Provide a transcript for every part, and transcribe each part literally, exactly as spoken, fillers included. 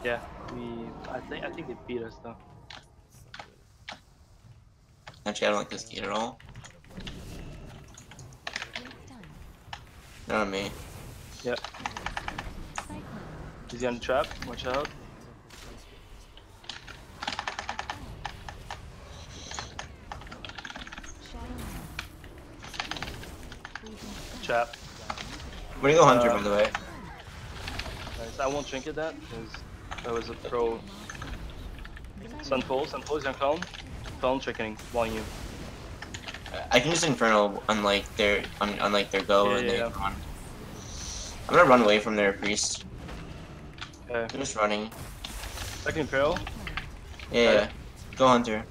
Yeah, we. I think. I think they beat us though. Actually, I don't like this gate at all. Not on me. Yeah. Is he on the trap? Watch out. Trap. Where do you go, Hunter, Uh, by the way? Nice. I won't trinket that because that was a pro. Sunfall. Sunfall is on clone. Clone tricketing. One you. I can use Infernal unlike their un unlike their go Yeah, and yeah, they yeah. run. I'm gonna run away from their priest. Okay. They're just running. Second Imperial. Yeah, Okay. yeah. Go Hunter.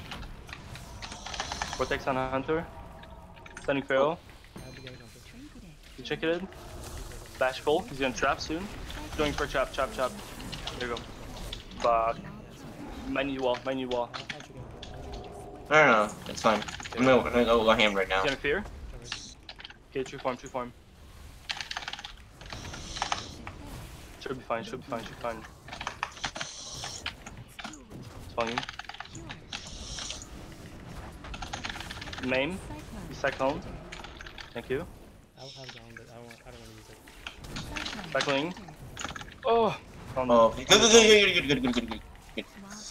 Vortex on Hunter. Stunning Pharaoh. You check it in. Bashful. He's gonna trap soon. Going for a trap, trap, trap. There you go. Fuck. Might need wall, might need wall. No, no, no. It's fine. I'm gonna, I'm gonna go, go ham right now. He's gonna fear. Okay, true form, true form. Should be fine, should be fine, should be fine. It's fine. Maim. He's cyclone. Thank you. I'll have down, but I don't, I don't want to use it. Cycling. Oh! On the, Oh, good, good, good, good, good, good, good, good, good, good.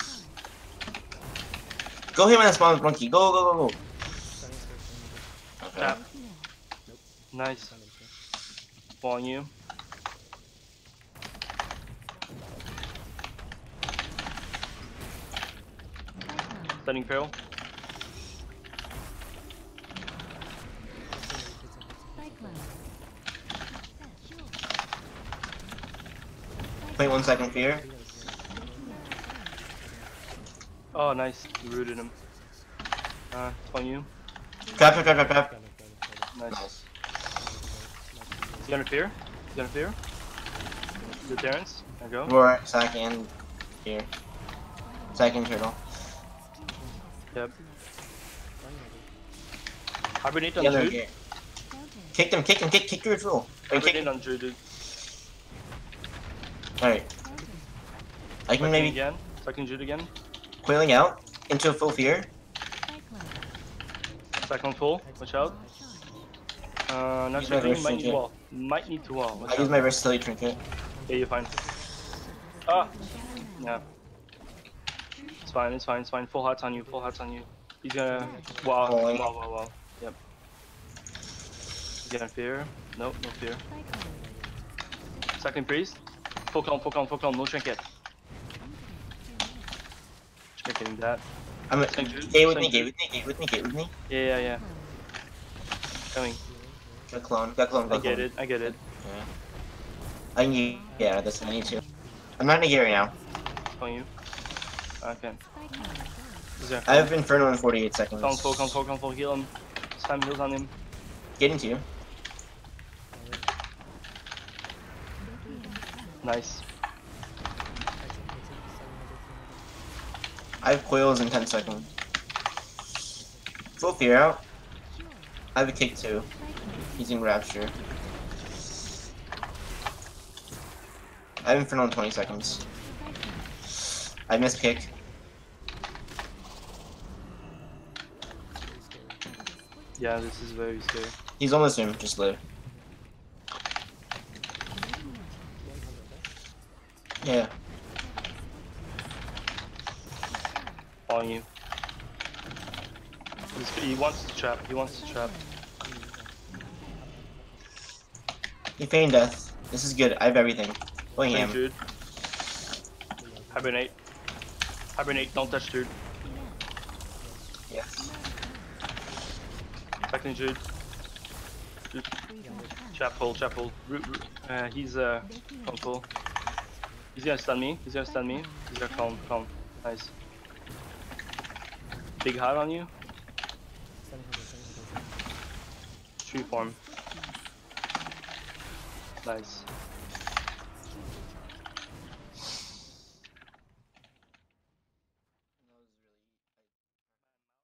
Go him on that spawn monkey. Go, go, go, go. Okay. Tap. Nice. Falling you. Stunning Pharaoh. Wait one second, fear. Oh, nice. You rooted him. Uh, it's on you. Trap, trap, trap, trap, trap. Nice. Nice. Is he under fear? Is he under fear? Good Terrence. There you go. Roar, sack, and fear. Second turtle. Yep. Hibernate on The other Jude. gear. Kick them, kick them, kick, kick your rule. Wait, kick Hibernate on Jude, dude. Alright. I can Second maybe again. Second Jude again. coiling out into a full fear. Second full. Watch out. Uh, not Use my checking. verse Might need trinket. wall. Might need to wall. Watch I use out. my versatility trinket. Yeah, you're fine. Ah! Yeah. It's fine, it's fine, it's fine. Full hearts on you, full hearts on you. He's gonna. Wow, wow, Falling. wow, wow. Yep. He's gonna fear. Nope, no fear. Second priest. Full clone, full clone, full clone, no trinket. Trinketing that. I'm Thank you. gate with me, Thank you. gate with me, gate with me, gate with me. Yeah, yeah, yeah. Coming. Got clone, got clone, I got get clone. it, I get it. Yeah. I need, yeah, that's what I need to. I'm not in a gear right now. On you. Okay. He's gonna I have Inferno in forty-eight seconds. Clone full, clone full, clone full, heal him. Spam heals on him. Get into you. Nice. I have coils in ten seconds. Full fear out. I have a kick too. Using Rapture. I have Inferno in twenty seconds. I missed kick. Yeah, this is very scary. He's almost in, just live. Yeah. On you. He's, he wants to trap, he wants to trap. He feigned death. This is good. I have everything. Going Thank ham. Jude. Hibernate. Hibernate, don't touch Jude. Yes. Second Jude. Jude. Trap hole, trap hole. Root, root. Uh, he's uh, calm full. He's gonna stun me, he's gonna stun me. He's gonna calm, calm. Nice. Big heart on you. Tree form. Nice.